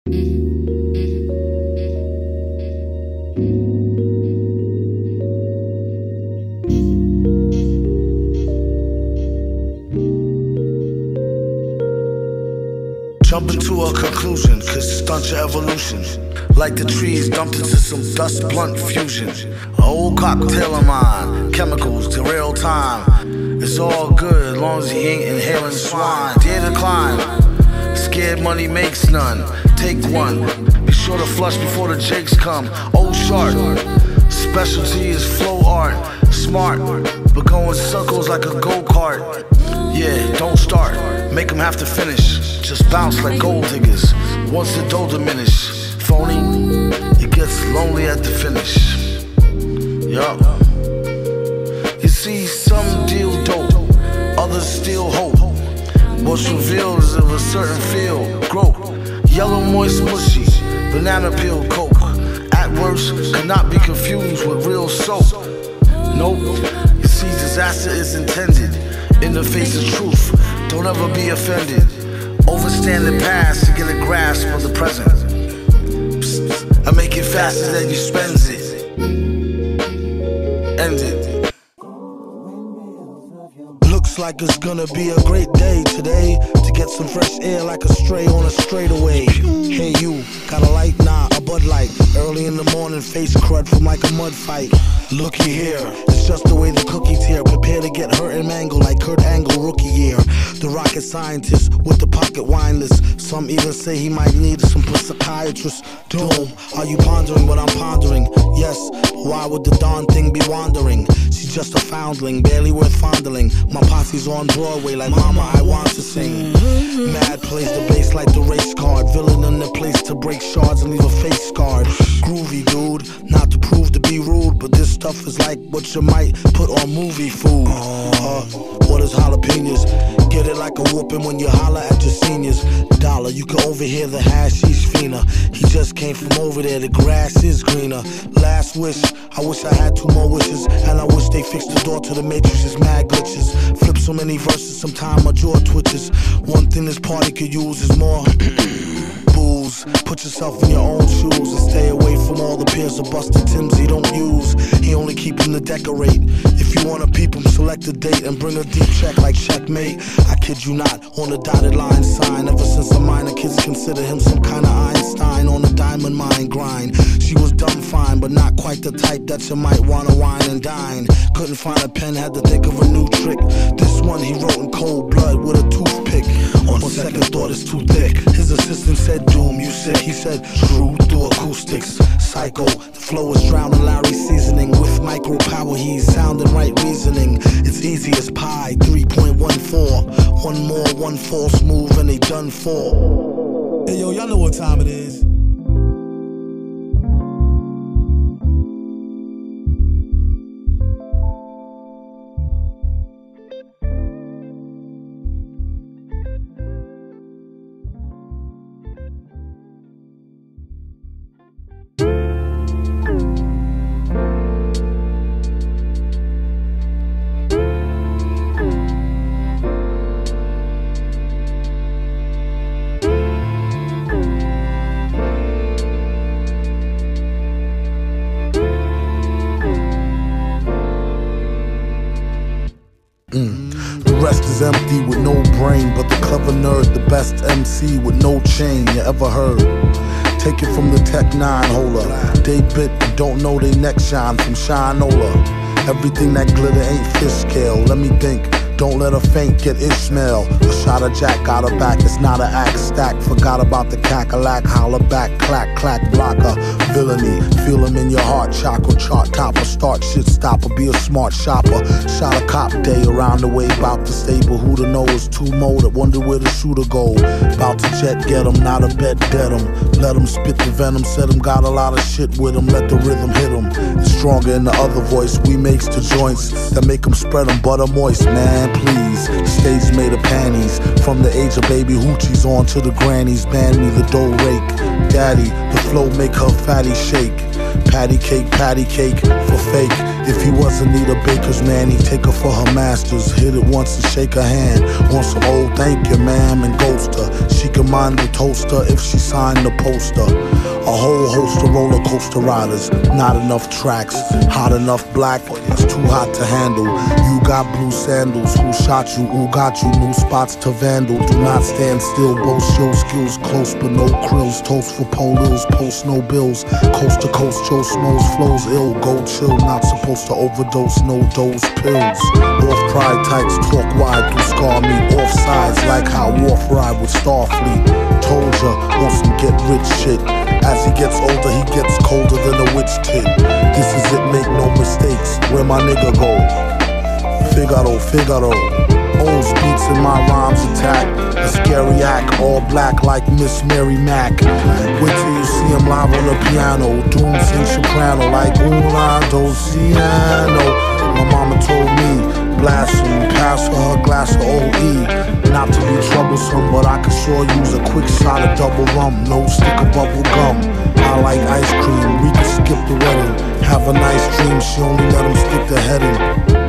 Jump into a conclusion, cause it stunts your evolution. Like the trees dumped into some dust blunt fusion. A whole cocktail of mine, chemicals to real time. It's all good, as long as he ain't inhaling swine. Dare to climb, scared money makes none. Take one, be sure to flush before the jakes come. Old shark, specialty is flow art. Smart, but going circles like a go-kart. Yeah, don't start, make them have to finish. Just bounce like gold diggers, once the dough diminish. Phony, it gets lonely at the finish. Yup. You see, some deal dope, others steal hope. What's revealed is of a certain feel, growth. Yellow moist mushy, banana peel coke. At worst, cannot be confused with real soap. Nope, you see, disaster is intended. In the face of truth, don't ever be offended. Overstand the past to get a grasp of the present. Psst, I make it faster than you spends it. End it. Looks like it's gonna be a great day today to get some fresh air like a stray on a straightaway. Hey you, got a light? Nah, a Bud Light. Early in the morning, face crud from like a mud fight. Looky here, it's just the way the cookies here. Prepare to get hurt and mangled like Kurt Angle rookie year. The rocket scientist with the pocket wine list. Some even say he might need some psychiatrist. Doom, are you pondering what I'm pondering? Yes, why would the darn thing be wandering? She's just a foundling, barely worth fondling. My posse's on Broadway like Mama, I want to sing. Mad plays the bass like the race card. Villain in the place to break shards and leave a face scarred. Groovy dude, not to prove to be rude, but this stuff is like what you might put on movie food. What is jalapenos? Get it like a whooping when you holler at your seniors. Dollar, you can overhear the hashish fiender. He just came from over there, the grass is greener. Last wish, I wish I had 2 more wishes. And I wish they fixed the door to the matrix's mad glitches. Flip so many verses, sometime my jaw twitches. One thing this party could use is more booze. Put yourself in your own shoes and stay away from all the peers of busted Tims he don't use. He only keep him to decorate. If you wanna peep him, select a date and bring a deep check like checkmate. I kid you not, on the dotted line sign. Ever since a minor, kids consider him some kind of Einstein on the diamond mine grind. She was dumb fine, but not quite the type that you might wanna wine and dine. Couldn't find a pen, had to think of a new trick. This one he wrote in cold blood with a toothpick. On second thought, it's too thick. His assistant said, Doom, you sick? He said, true, through acoustics. Psycho, the flow is drowning Larry's seasoning. With micro power, he's sounding right reasoning. It's easy as pie, 3.14. One more, one false move, and they done for. Hey yo, y'all know what time it is. The rest is empty with no brain, but the clever nerd, the best MC with no chain you ever heard. Take it from the Tech 9 holder. They bit and don't know they neck shine from Shinola. Everything that glitter ain't fish scale. Let me think. Don't let her faint, get Ishmael. A shot of Jack, got her back, it's not an act stack. Forgot about the cackalack, holler back, clack, clack, blocker. Villainy, feel him in your heart, chakra chart topper. Start shit stopper, be a smart shopper. Shot a cop day around the way, bout to stable. Who to know is too molded, wonder where the shooter go. Bout to jet, get him, not a bet, dead him. Let him spit the venom, said him, got a lot of shit with him. Let the rhythm hit him. It's stronger in the other voice, we makes the joints that make him spread them butter moist, man. Please, the stage made of panties. From the age of baby hoochies on to the grannies. Band me the dough rake. Daddy, the flow make her fatty shake. Patty cake for fake. If he wasn't need a baker's man, he'd take her for her masters. Hit it once and shake her hand. On some old thank you, ma'am, and ghost her. She can mind the toaster if she signed the poster. A whole host of roller coaster riders. Not enough tracks. Hot enough black, it's too hot to handle. You got blue sandals. Who shot you? Who got you? New spots to vandal. Do not stand still. Boast your skills close, but no krills. Toast for polils, post no bills. Coast to coast, Joe Snows flows ill. Go chill, not supposed to overdose. No dose pills. Off pride types talk wide through scar me. Off sides like how Wolf ride with Starfleet. Told ya, want some get rich shit. As he gets older, he gets colder than a witch tit. This is it, make no mistakes. Where my nigga go? Figaro. O's beats in my rhymes attack. A scary act, all black like Miss Mary Mac. Wait till you see him live on the piano. Doom sing soprano like una dociano. My mama told me, blast him, pass for her glass of OE. Not to be troublesome, but I could sure use a quick shot of double rum. No stick of bubble gum. I like ice cream, we can skip the wedding. Have a nice dream, she only let him stick the head in.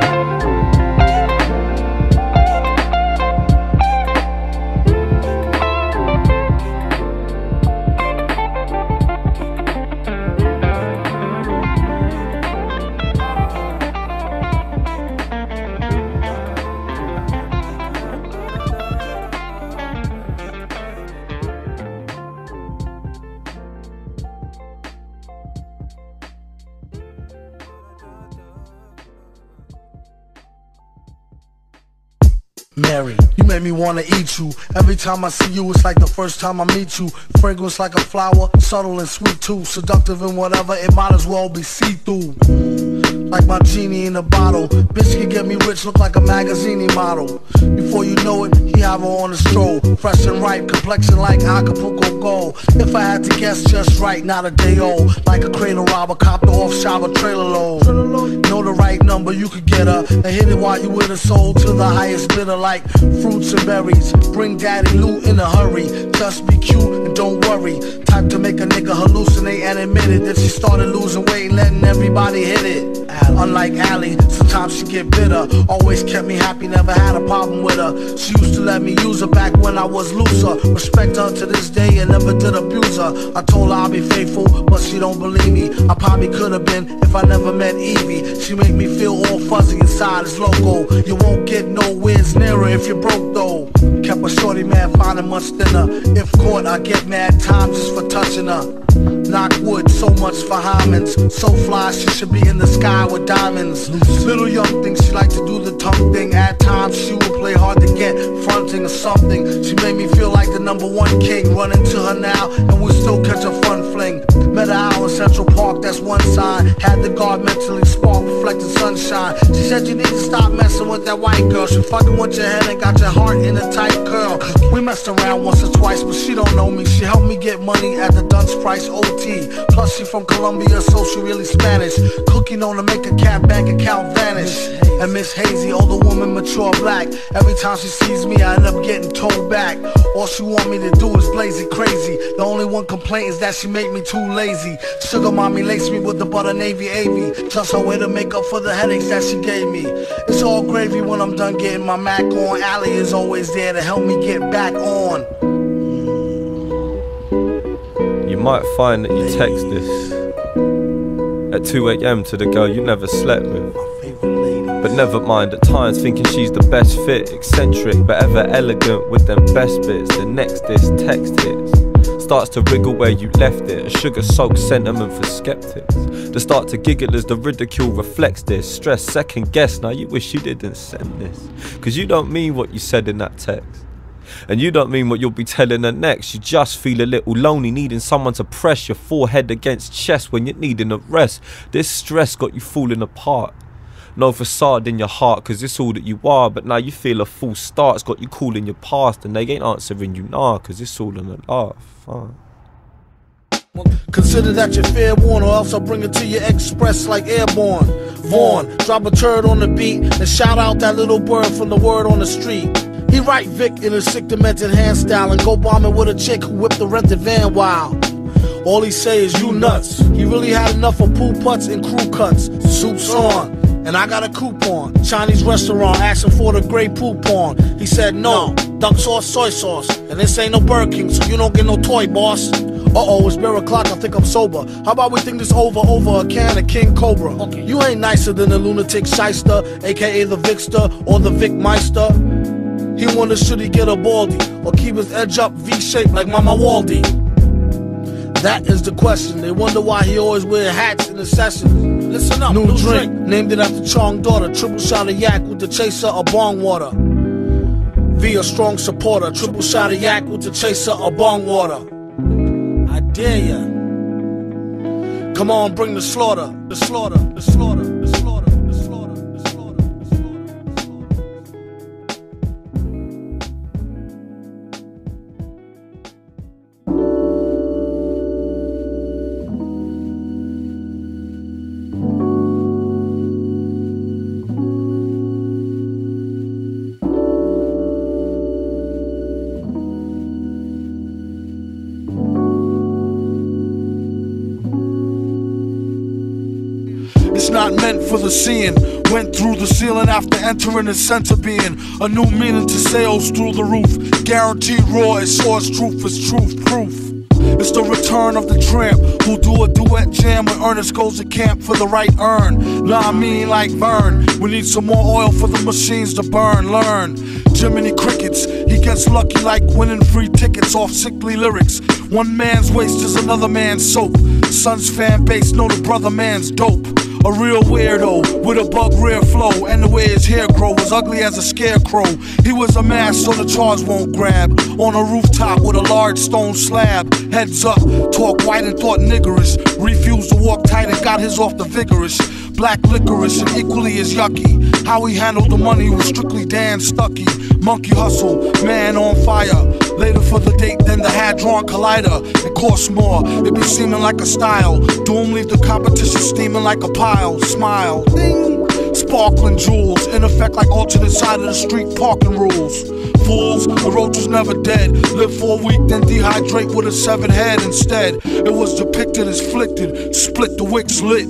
Mary, you make me wanna eat you. Every time I see you, it's like the first time I meet you. Fragrance like a flower, subtle and sweet too. Seductive and whatever, it might as well be see-through. Like my genie in a bottle. Bitch can get me rich, look like a magazine model. Before you know it, he have her on a stroll. Fresh and ripe, complexion like Acapulco gold. If I had to guess just right, not a day old. Like a cradle robber, copter off shower trailer load. Know the right number, you could get her and hit it while you with her soul to the highest bidder. Like fruits and berries, bring daddy loot in a hurry. Just be cute and don't worry. Type to make a nigga hallucinate and admit it. That she started losing weight and letting everybody hit it. Unlike Allie, sometimes she get bitter. Always kept me happy, never had a problem with her. She used to let me use her back when I was looser. Respect her to this day and never did abuse her. I told her I'll be faithful, but she don't believe me. I probably could have been if I never met Evie. She make me feel all fuzzy inside, it's loco. You won't get nowhere near her if you're broke though. Kept a shorty man finding much thinner. If caught, I get mad times just for touching her. Knock wood, so much for Hymens. So fly, she should be in the sky with diamonds. Little young thing, she like to do the tongue thing. At times she would play hard to get, fronting or something. She made me feel like the #1 king. Run into her now and we'll still catch a fun fling. Met her out in Central Park, that's one sign. Had the guard mentally spark, reflecting sunshine. She said you need to stop messing with that white girl. She fucking with your head and got your heart in a tight curl. We messed around once or twice, but she don't know me. She helped me get money at the Dunce Price OT. Plus she from Colombia, so she really Spanish. Cookie known to make a cat bank account vanish. And Miss Hazy, older woman, mature black. Every time she sees me, I end up getting told back. All she want me to do is blaze it crazy. The only one complaint is that she make me too lazy. Sugar mommy lace me with the butter navy AV. Just her way to make up for the headaches that she gave me. It's all gravy when I'm done getting my Mac on. Allie is always there to help me get back on. You might find that you text this at 2 AM to the girl you never slept with. But never mind, at times thinking she's the best fit. Eccentric but ever elegant with them best bits. The next this text hits, starts to wriggle where you left it. A sugar-soaked sentiment for skeptics. To start to giggle as the ridicule reflects this. Stress, second guess, now you wish you didn't send this. Cause you don't mean what you said in that text. And you don't mean what you'll be telling her next. You just feel a little lonely, needing someone to press your forehead against chest when you're needing a rest. This stress got you falling apart. No facade in your heart, cause it's all that you are. But now you feel a full start's got you calling your past. And they ain't answering you nah, cause it's all in a laugh. Consider that you're fair warned, or else I'll bring it to you express like airborne. Vaughn, drop a turd on the beat and shout out that little bird from the word on the street. He write Vic in a sick demented hand style and go bombing with a chick who whipped the rented van wild. All he say is you nuts. He really had enough of pool putts and crew cuts. Soup's on, and I got a coupon. Chinese restaurant asking for the Grey Poupon. He said no, duck sauce, soy sauce. And this ain't no Burger King, so you don't get no toy, boss. Uh-oh, it's beer o'clock, I think I'm sober. How about we think this over a can of King Cobra? Okay. You ain't nicer than the lunatic shyster, aka the Vikster or the Vik Meister. He wonders should he get a baldy or keep his edge up V-shaped like Mama Waldy. That is the question. They wonder why he always wear hats in the sessions. Listen up, new drink, named it after Chong daughter. Triple shot of yak with the chaser of bong water. V a strong supporter. Triple shot of yak with the chaser of bong water. I dare ya. Come on, bring the slaughter, the slaughter, the slaughter, the slaughter, the slaughter, the slaughter, the slaughter, the slaughter. It's not meant for the seeing. Went through the ceiling after entering its center being. A new meaning to sales through the roof. Guaranteed raw, it source truth is truth proof. It's the return of the tramp who do a duet jam when Ernest goes to camp for the right earn. Nah, I mean like Vern. We need some more oil for the machines to burn. Learn Jiminy Crickets. He gets lucky like winning free tickets off sickly lyrics. One man's waste is another man's soap. Son's fan base know the brother man's dope. A real weirdo with a bug rear flow, and the way his hair grow was ugly as a scarecrow. He was a mask so the charge won't grab. On a rooftop with a large stone slab. Heads up, talk white and thought niggerish. Refused to walk tight and got his off the vigorous. Black licorice and equally as yucky. How he handled the money was strictly Dan Stucky. Monkey hustle, man on fire. Later for the date than the Hadron Collider. It costs more, it be seeming like a style. Doom leave the competition steaming like a pile. Smile, ding. Sparkling jewels, in effect like alternate side of the street parking rules. Fools, the roach was never dead. Live for a week, then dehydrate with a severed head instead. It was depicted as flicted, split the wicks lit.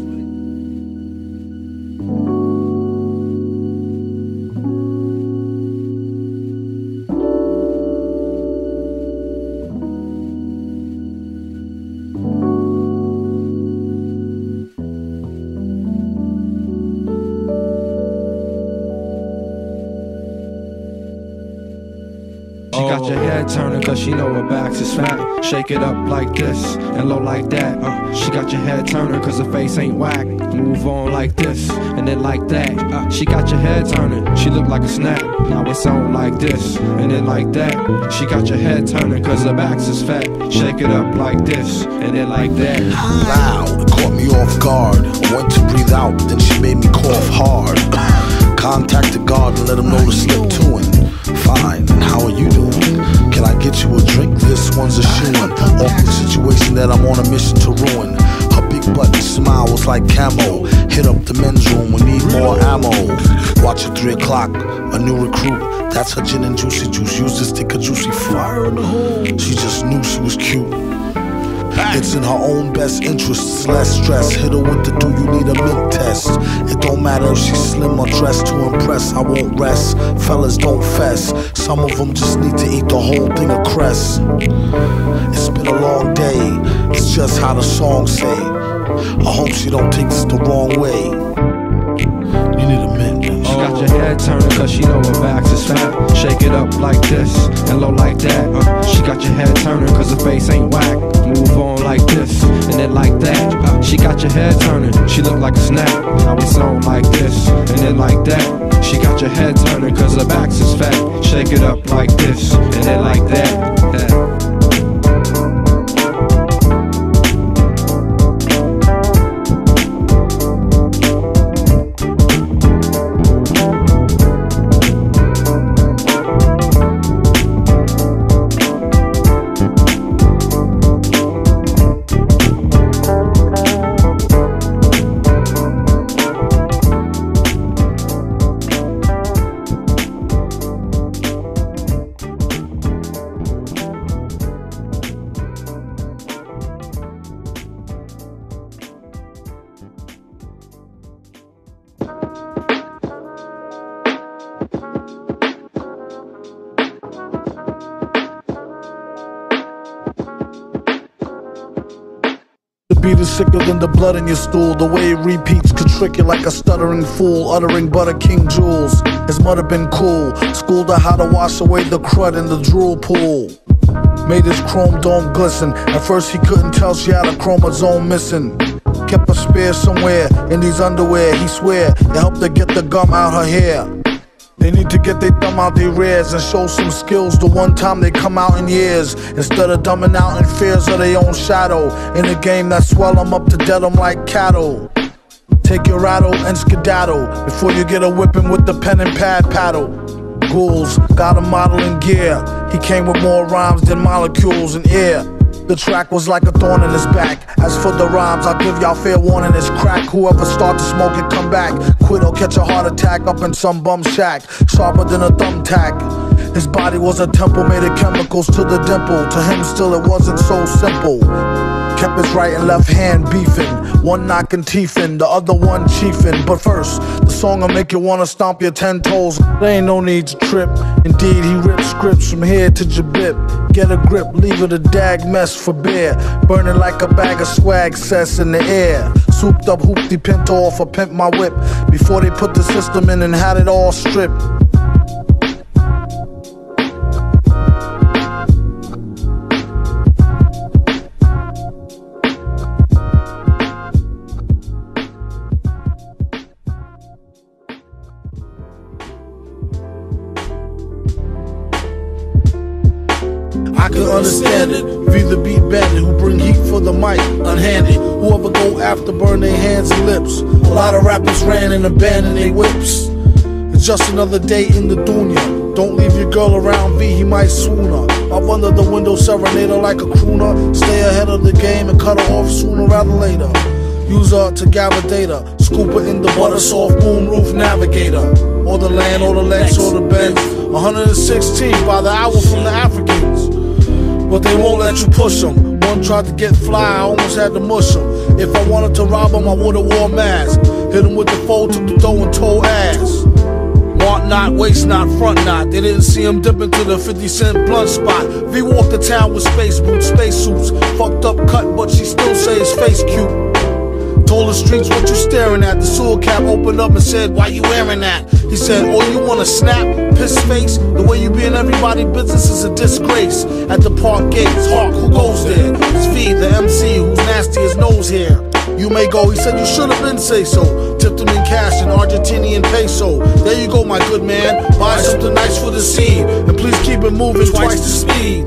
She got your head turning cause she know her backs is fat. Shake it up like this and low like that. She got your head turning cause her face ain't whack. Move on like this and then like that. She got your head turning, she look like a snap. Now it's on like this and then like that. She got your head turning cause her backs is fat. Shake it up like this and then like that. Loud, it caught me off guard. I went to breathe out, then she made me cough hard. Contacted God and let him know to slip to it. Fine, and how are you doing? Can I get you a drink? This one's a shoe-in. Awkward situation that I'm on a mission to ruin. Her big button smile was like camo. Hit up the men's room, we need more ammo. Watch at 3 o'clock, a new recruit. That's her gin and juicy juice. Use this stick of juicy fruit. She just knew she was cute. It's in her own best interests, less stress. Hit her with the do you need a mint test. It don't matter if she's slim or dressed to impress. I won't rest, fellas don't fess. Some of them just need to eat the whole thing of cress. It's been a long day, it's just how the song say. I hope she don't take this the wrong way. You need a mint. She got your head turning cause she know her backs is fat. Shake it up like this and low like that. She got your head turning cause her face ain't whack. Move on like this and then like that. She got your head turning, she look like a snap. Now it's on like this and then like that. She got your head turning cause her backs is fat. Shake it up like this and then like that. beat is sicker than the blood in your stool. The way it repeats could trick you like a stuttering fool, uttering butter king jewels. His mother been cool, schooled her how to wash away the crud in the drool pool. Made his chrome dome glisten. At first he couldn't tell she had a chromosome missing. Kept a spare somewhere in these underwear. He swear it helped her get the gum out her hair. They need to get their thumb out their rears and show some skills the one time they come out in years, instead of dumbing out in fears of their own shadow, in a game that swell them up to dead them like cattle. Take your rattle and skedaddle before you get a whipping with the pen and pad paddle. Ghouls got a model in gear. He came with more rhymes than molecules in air. The track was like a thorn in his back. As for the rhymes, I'll give y'all fair warning, it's crack. Whoever start to smoke it, come back. Quit or catch a heart attack up in some bum shack, sharper than a thumbtack. His body was a temple made of chemicals to the dimple. To him still it wasn't so simple. Kept his right and left hand beefing, one knocking teeth in, the other one chiefing. But first, the song'll make you wanna stomp your 10 toes. There ain't no need to trip. Indeed, he ripped scripts from here to Jabip. Get a grip, leave it a dag mess for beer. Burning like a bag of swag cess in the air. Souped up hoopty pinto off a pimp my whip, before they put the system in and had it all stripped. I can understand it, be the beat bandit who bring heat for the mic, unhanded. Whoever go after burn their hands and lips. A lot of rappers ran and abandoned their whips. It's just another day in the dunya. Don't leave your girl around V, he might swoon her. Up under the window, serenade her like a crooner. Stay ahead of the game and cut her off sooner rather later. Use her to gather data, scoop her in the butter soft boom roof navigator. Or the land, or the legs, or the bends. 116 by the hour from the Africans. But they won't let you push them. One tried to get fly, I almost had to mush him. If I wanted to rob him, I would've wore a mask. Hit him with the fold, took the dough and told ass. Want not, waist not, front not. They didn't see him dip into the 50-cent blunt spot. V walked the town with space boots, space suits. Fucked up cut, but she still say his face cute. Told the streets, what you staring at? The sewer cap opened up and said, why you wearing that? He said, oh, you wanna snap? Piss face? The way you be in everybody's business is a disgrace. At the park gates, Hawk, who goes there? It's V, the MC, who's nasty as nose hair. You may go, he said you should have been say so. Tipped him in cash in Argentinian peso. There you go, my good man. Buy something nice for the seed, and please keep it moving twice the speed.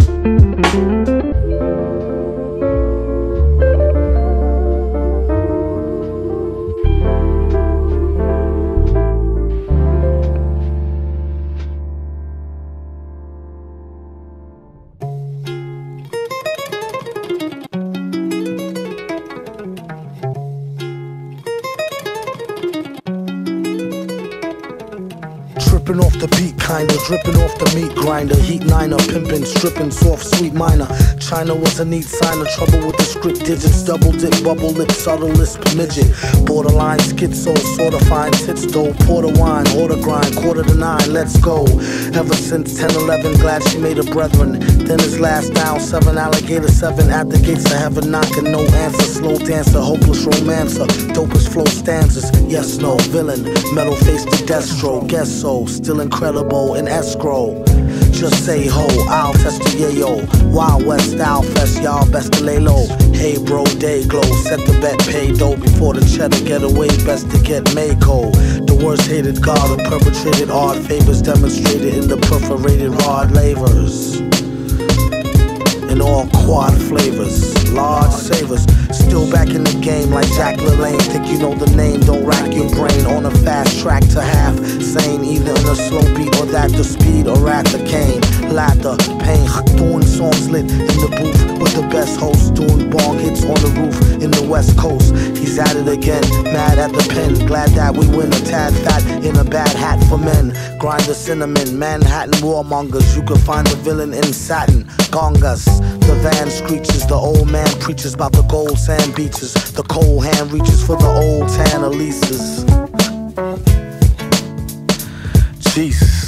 Dripping off the beat, kinda, dripping off the meat grinder. Heat niner, pimpin', stripping, soft, sweet minor. China was a neat signer, trouble with the script digits. Double dip, bubble lip, subtle lisp, midget. Borderline schizo, sorta fine tits though. Porter wine, order grind, 8:45, let's go. Ever since 10-11, glad she made a brethren. Then his last down, 7 alligator, 7 at the gates of heaven knocking. No answer, slow dancer, hopeless romancer. Dopest flow stanzas, yes, no, villain. Metal face to Destro, guess so. Still incredible in escrow. Just say ho, I'll test the yayo. Wild West style fest, y'all best to lay low. Hey bro, day glow, set the bet, pay dough. Before the cheddar get away, best to get Mako. The worst hated god who perpetrated odd favors, demonstrated in the perforated rod lavers. In all quad flavors, large savers. Still back in the game like Jack LaLanne. Think you know the name, don't rack your brain. On a fast track to half sane, either in a slow beat or that the speed or at the cane. Laughter, pain, doing songs lit in the booth with the best host. Doing bong hits on the roof in the West Coast. He's at it again, mad at the pen. Glad that we win, a tad fat in a bad hat for men. Grind the cinnamon, Manhattan warmongers. You can find the villain in satin, gongas. The van screeches, the old man preaches about the gold sand beaches. The cold hand reaches for the old tan Elises. Jesus.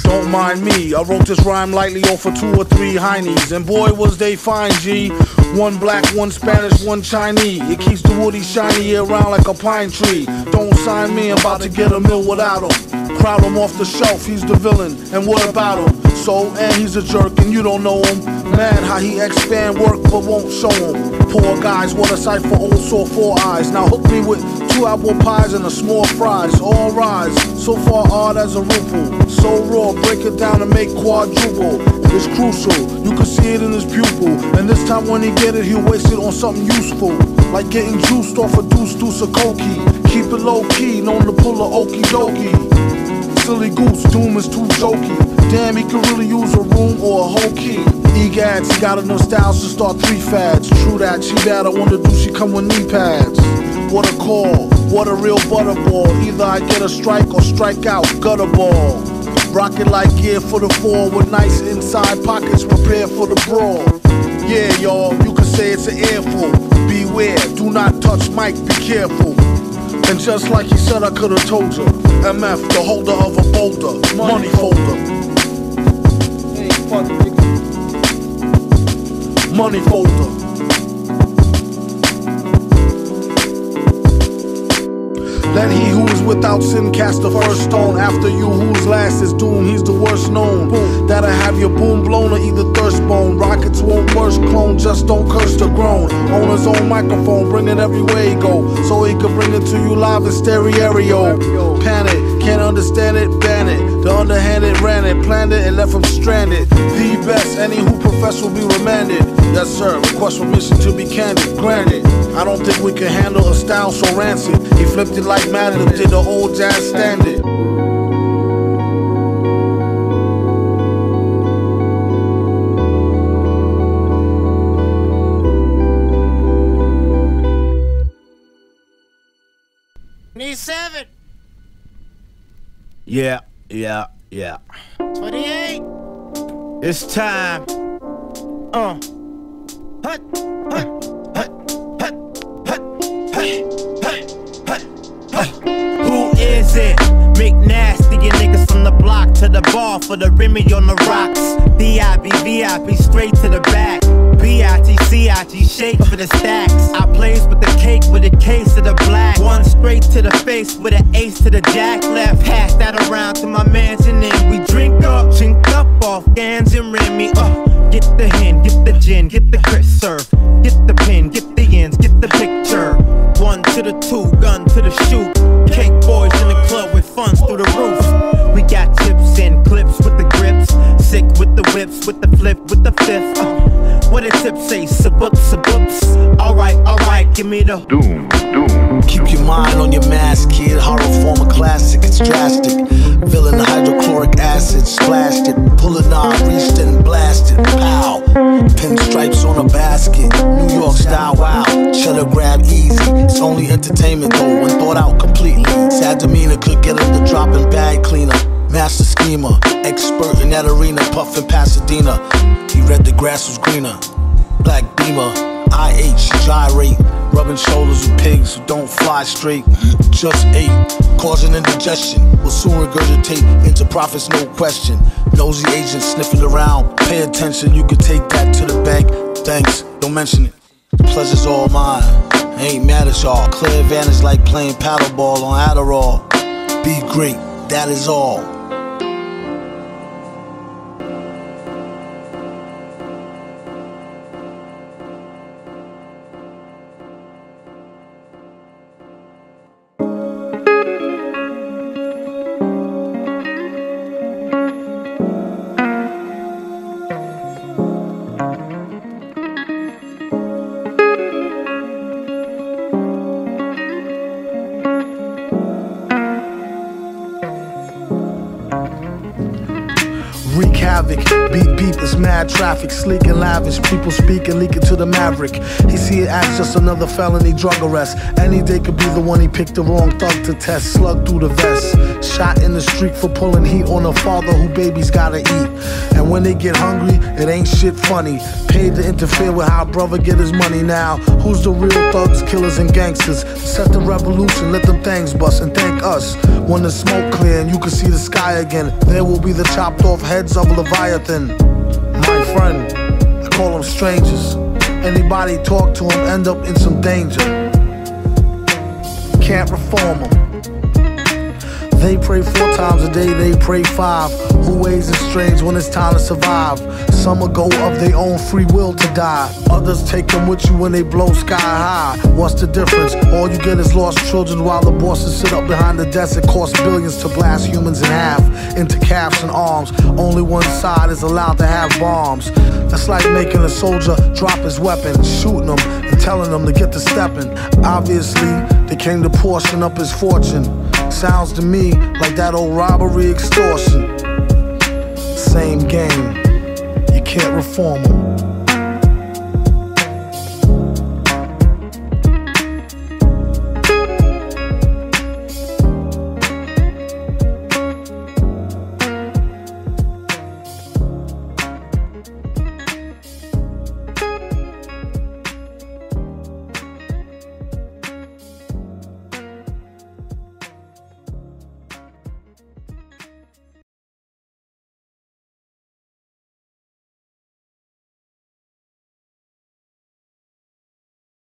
don't mind me. I wrote this rhyme lightly off of 2 or 3 heinies, and boy was they fine, G. One black, one Spanish, one Chinese. It keeps the woody shiny year round like a pine tree. Don't sign me, I'm about to get a mill without him. Crowd him off the shelf, he's the villain, and what about him? So, and he's a jerk, and you don't know him. Mad how he expand work, but won't show him. Poor guys, what a sight for old sore 4 eyes. Now hook me with 2 apple pies and a small fries. All rise, so far odd as a ruple. So raw, break it down and make quadruple. It's crucial, you can see it in his pupil. And this time when he get it, he'll waste it on something useful. Like getting juiced off a deuce of cokie. Keep it low key, known to pull a okie dokie. Silly goose, doom is too jokey. Damn, he could really use a room or a whole key. Egads, he got enough styles to start 3 fads. True that, she bad, I wonder do she come with knee pads? What a call, what a real butterball. Either I get a strike or strike out, gutter ball. Rocket like gear for the 4 with nice inside pockets prepared for the brawl. Yeah, y'all, you can say it's an earful. Beware, do not touch mic, be careful. And just like he said, I could've told you. MF, the holder of a boulder, money folder. Hey, fuck, nigga. Money folder. Let he who is without sin cast the first stone. After you whose last is doomed, he's the worst known. That'll have your boom blown or either thirst bone. Rockets won't burst clone, just don't curse the groan. On his own microphone, bring it everywhere he go, so he can bring it to you live in stereo. Panic, can't understand it, ban it. The underhanded ran it, planned it, and left him stranded. The best, any who profess will be remanded. Yes sir, request permission to be candid, granted. I don't think we can handle a style so rancid. He flipped it like Madlib did the old jazz standard. Need 7. Yeah. 28. It's time. Hut. Who is it? McNasty, you niggas from the block to the bar for the Remy on the rocks. VIP, straight to the back. B-I-T-C-I-T, shake for the stacks. I plays with the cake with a case of the black. One straight to the face with an ace to the jack. Left hash that around to my mansion and we drink up, chink up off Gans and Remy. Get the hen, get the gin, get the crisp serve. Get the pin, get the ends, get the picture. 1 to the 2, gun to the shoot. Cake boys in the club with funds through the roof. We got chips and clips with the grips. Sick with the whips, with the flip, with the fifth. What a tip say, saboops. Alright, give me the Doom. Keep your mind on your mask, kid. Horror form a classic, it's drastic. Villain hydrochloric acid, splashed it. Pull a knob, reached and blasted. Pow. Pinstripes on a basket. New York style, wow. Cheddar grab easy. It's only entertainment though, when thought out completely. Sad demeanor could get him the dropping bag cleaner. Master schemer, expert in that arena, puffin' Pasadena. He read the grass was greener. Black beamer, IH, gyrate. Rubbing shoulders with pigs who don't fly straight. Just ate, causing indigestion. Will soon regurgitate into profits, no question. Nosy agents sniffing around. Pay attention, you could take that to the bank. Thanks, don't mention it. The pleasure's all mine. I ain't mad at y'all. Clear advantage like playing paddleball on Adderall. Be great, that is all. havoc. Beep beep, it's mad traffic, sleek and lavish. People speak and leak it to the maverick. He see it as just another felony drug arrest. Any day could be the one he picked the wrong thug to test. Slug through the vest, shot in the street for pulling heat on a father who babies gotta eat. And when they get hungry, it ain't shit funny. Paid to interfere with how brother get his money now. Who's the real thugs, killers, and gangsters? Set the revolution, let them things bust, and thank us. When the smoke clear and you can see the sky again, there will be the chopped off heads of Leviathan. My friend, I call them strangers. Anybody talk to them end up in some danger. Can't reform them. They pray 4 times a day, they pray 5. Who ways is strange when it's time to survive? Some will go of their own free will to die. Others take them with you when they blow sky high. What's the difference? All you get is lost children while the bosses sit up behind the desk. It costs billions to blast humans in half into calves and arms. Only one side is allowed to have bombs. That's like making a soldier drop his weapon, shooting them and telling them to get to stepping. Obviously, they came to portion up his fortune. Sounds to me like that old robbery extortion. Same game, you can't reform them.